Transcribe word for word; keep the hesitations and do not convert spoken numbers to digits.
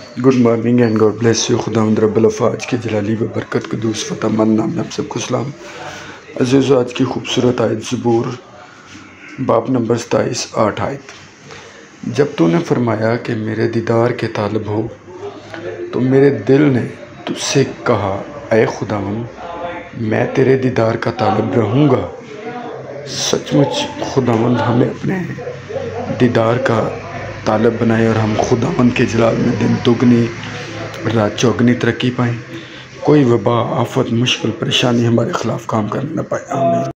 Good morning and God bless you. खुदावंद रब्बुल अफ़ाज की जलाली व बरकत कदूस फ़तह मंद नाम में आप सबको सलाम। अज़ीज़, आज की खूबसूरत आयत ज़बूर बाब नंबर सताईस आठ आयत। जब तूने फरमाया कि मेरे दीदार के तालब हो तो मेरे दिल ने तुझसे कहा, ऐ खुदावंद, मैं तेरे दीदार का तालब रहूँगा। सचमुच खुदावंद हमें अपने दीदार का तालब बनाए और हम खुदावंद के जलाल में दिन दुगनी रात चौगनी तरक्की पाएँ। कोई वबा, आफत, मुश्किल, परेशानी हमारे ख़िलाफ़ काम कर न पाए। आमीन।